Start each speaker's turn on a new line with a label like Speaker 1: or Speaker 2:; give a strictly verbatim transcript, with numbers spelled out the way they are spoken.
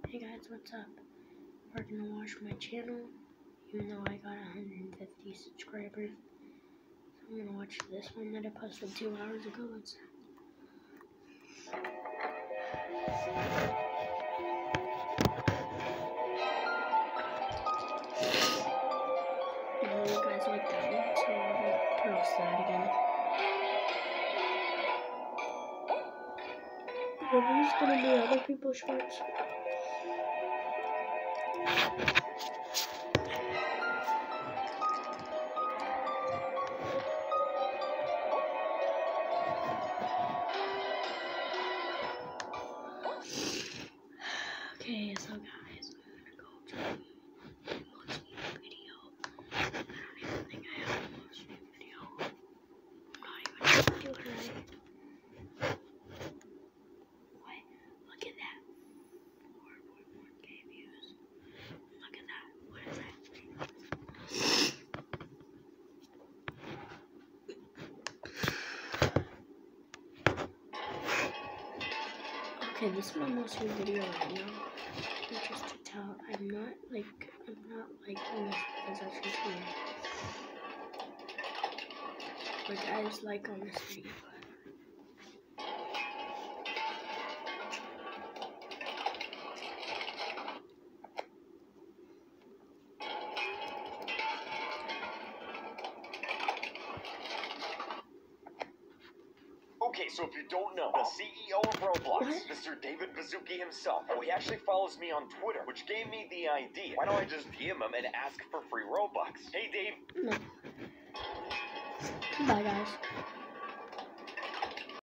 Speaker 1: Hey guys, what's up? We're gonna watch my channel, even though I got one hundred fifty subscribers. So I'm gonna watch this one that I posted two hours ago. It's and you guys like that one, so I'm gonna post that again. Are these gonna be other people's shorts? Okay, so guys, I'm gonna go to the most viewed video. I don't even think I have a most viewed video. I'm not even gonna do it right. What? Look at that. four point one K views. Look at that. What is that? Okay, this is my most viewed video right now. And just to tell, I'm not like, I'm not liking this because I should see it. Like, I just like on this video.
Speaker 2: Okay, so if you don't know, the C E O of Roblox,
Speaker 1: What?
Speaker 2: Mister David Baszucki himself, oh, he actually follows me on Twitter, which gave me the idea. Why don't I just D M him and ask for free Robux? Hey, Dave.
Speaker 1: No. Bye, guys.